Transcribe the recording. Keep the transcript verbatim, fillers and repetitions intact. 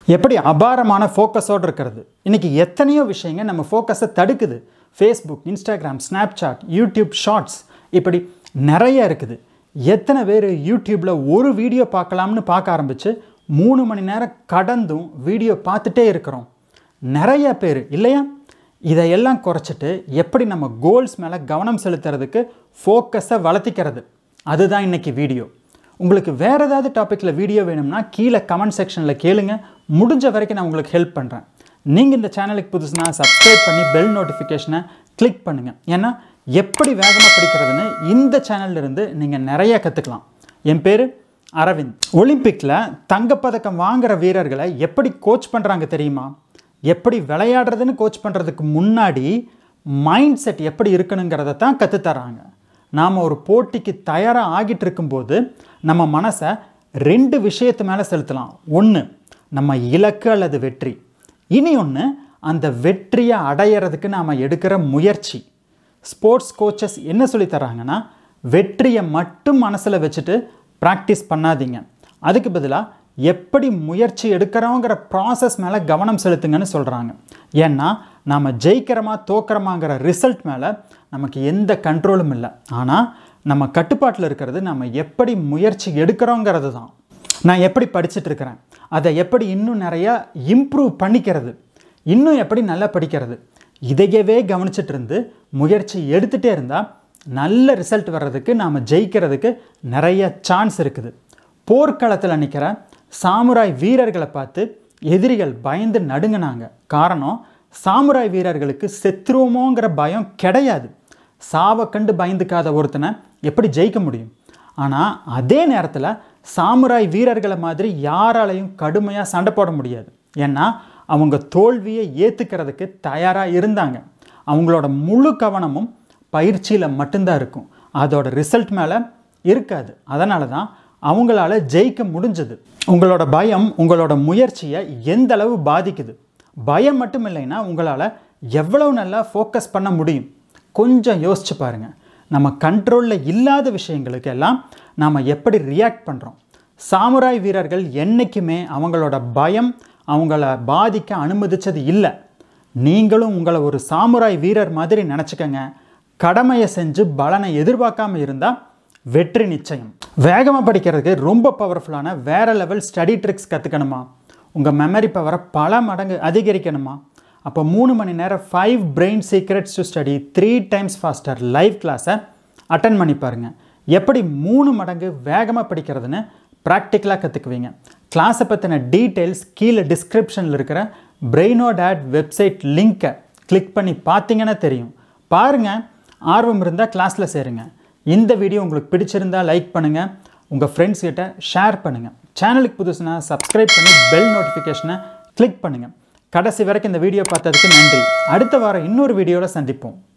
எப்படி அபாரமான ஃபோக்கஸோடு இருக்கிறது. இன்றைக்கி எத்தனையோ விஷயங்கள் நம்ம ஃபோக்கஸை தடுக்குது. Facebook, Instagram, Snapchat, YouTube shorts இப்படி நிறைய இருக்குது. எத்தனை பேர் யூடியூப்பில் ஒரு வீடியோ பார்க்கலாம்னு பார்க்க ஆரம்பித்து மூணு மணி நேரம் கடந்தும் வீடியோ பார்த்துட்டே இருக்கிறோம். நிறைய பேர் இல்லையா? இதையெல்லாம் குறைச்சிட்டு எப்படி நம்ம கோல்ஸ் மேலே கவனம் செலுத்துறதுக்கு ஃபோக்கஸை வளர்த்திக்கிறது, அதுதான் இன்றைக்கி வீடியோ. உங்களுக்கு வேறு ஏதாவது டாப்பிக்கில் வீடியோ வேணும்னா கீழே கமெண்ட் செக்ஷனில் கேளுங்க. முடிஞ்ச வரைக்கும் நான் உங்களுக்கு ஹெல்ப் பண்ணுறேன். நீங்கள் இந்த சேனலுக்கு புதுசுனா சப்ஸ்கிரைப் பண்ணி பெல் நோட்டிஃபிகேஷனை கிளிக் பண்ணுங்கள். ஏன்னா எப்படி வேகமாக படிக்கிறதுன்னு இந்த சேனல்லிருந்து நீங்கள் நிறைய கற்றுக்கலாம். என் பேர் அரவிந்த். ஒலிம்பிக்கில் தங்கப்பதக்கம் வாங்குகிற வீரர்களை எப்படி கோச் பண்ணுறாங்க தெரியுமா? எப்படி விளையாடுறதுன்னு கோச் பண்ணுறதுக்கு முன்னாடி மைண்ட் செட் எப்படி இருக்கணுங்கிறத தான் கற்றுத்தராங்க. நாம் ஒரு போட்டிக்கு தயாராக ஆகிட்டு இருக்கும்போது நம்ம மனசை ரெண்டு விஷயத்து மேலே செலுத்தலாம். ஒன்று நம்ம இலக்கு அல்லது வெற்றி, இனி ஒன்று அந்த வெற்றியை அடையிறதுக்கு நாம் எடுக்கிற முயற்சி. ஸ்போர்ட்ஸ் கோச்சஸ் என்ன சொல்லி தராங்கன்னா, வெற்றியை மட்டும் மனசில் வச்சுட்டு ப்ராக்டிஸ் பண்ணாதீங்க, அதுக்கு பதிலாக எப்படி முயற்சி எடுக்கிறோங்கிற ப்ராசஸ் மேலே கவனம் செலுத்துங்கன்னு சொல்கிறாங்க. ஏன்னா நாம் ஜெயிக்கிறோமா தோக்கிறோமாங்கிற ரிசல்ட் மேலே நமக்கு எந்த கண்ட்ரோலும் இல்லை. ஆனால் நம்ம கட்டுப்பாட்டில் இருக்கிறது நம்ம எப்படி முயற்சி எடுக்கிறோங்கிறது தான். நான் எப்படி படிச்சுட்டு இருக்கிறேன், அதை எப்படி இன்னும் நிறையா இம்ப்ரூவ் பண்ணிக்கிறது, இன்னும் எப்படி நல்லா படிக்கிறது, இதையவே கவனிச்சுட்டு இருந்து முயற்சி எடுத்துகிட்டே இருந்தால் நல்ல ரிசல்ட் வர்றதுக்கு நாம் ஜெயிக்கிறதுக்கு நிறைய சான்ஸ் இருக்குது. போர்க்களத்தில் நிற்கிற சாமுராய் வீரர்களை பார்த்து எதிரிகள் பயந்து நடுங்கினாங்க. காரணம், சாமுராய் வீரர்களுக்கு செத்துருவோமோங்கிற பயம் கிடையாது. சாவை கண்டு பயந்துக்காத ஒருத்தனை எப்படி ஜெயிக்க முடியும்? ஆனால் அதே நேரத்தில் சாமுராய் வீரர்களை மாதிரி யாராலையும் கடுமையாக சண்டை போட முடியாது. ஏன்னா அவங்க தோல்வியை ஏற்றுக்கிறதுக்கு தயாராக இருந்தாங்க. அவங்களோட முழு கவனமும் பயிற்சியில் மட்டும்தான் இருக்கும், அதோட ரிசல்ட் மேலே இருக்காது. அதனால தான் அவங்களால ஜெயிக்க முடிஞ்சது. உங்களோட பயம் உங்களோட முயற்சியை எந்த அளவு பாதிக்குது? பயம் மட்டும் இல்லைன்னா உங்களால் எவ்வளவு நல்லா ஃபோக்கஸ் பண்ண முடியும்? கொஞ்சம் யோசிச்சு பாருங்கள். நம்ம கண்ட்ரோலில் இல்லாத விஷயங்களுக்கு எல்லாம் நாம் எப்படி ரியாக்ட் பண்ணுறோம்? சாமுராய் வீரர்கள் என்றைக்குமே அவங்களோட பயம் அவங்கள பாதிக்க அனுமதிச்சது இல்லை. நீங்களும் உங்களை ஒரு சாமுராய் வீரர் மாதிரி நினச்சிக்கங்க. கடமையை செஞ்சு பலனை எதிர்பார்க்காம இருந்தால் வெற்றி நிச்சயம். வேகமாக படிக்கிறதுக்கு ரொம்ப பவர்ஃபுல்லான வேறு லெவல் ஸ்டடி ட்ரிக்ஸ் கற்றுக்கணுமா? உங்கள் மெமரி பவரை பல மடங்கு அதிகரிக்கணுமா? அப்போ மூணு மணி நேரம் five brain secrets to study three times faster live கிளாஸை அட்டன் பண்ணி பாருங்கள். எப்படி மூணு மடங்கு வேகமாக படிக்கிறதுன்னு ப்ராக்டிக்கலாக கற்றுக்குவீங்க. கிளாஸை பற்றின டீட்டெயில்ஸ் கீழே டிஸ்கிரிப்ஷனில் இருக்கிற பிரெயினோ டேட் வெப்சைட் லிங்க்கை கிளிக் பண்ணி பார்த்தீங்கன்னா தெரியும். பாருங்கள், ஆர்வம் இருந்தால் கிளாஸில் சேருங்க. இந்த வீடியோ உங்களுக்கு பிடிச்சிருந்தால் லைக் பண்ணுங்கள், உங்கள் ஃப்ரெண்ட்ஸ் கிட்ட ஷேர் பண்ணுங்கள். சேனலுக்கு புதுசுனா சப்ஸ்கிரைப் பண்ணி பெல் நோட்டிஃபிகேஷனை கிளிக் பண்ணுங்கள். கடைசி வரைக்கும் இந்த வீடியோ பார்த்ததுக்கு நன்றி. அடுத்த வாரம் இன்னொரு வீடியோவில் சந்திப்போம்.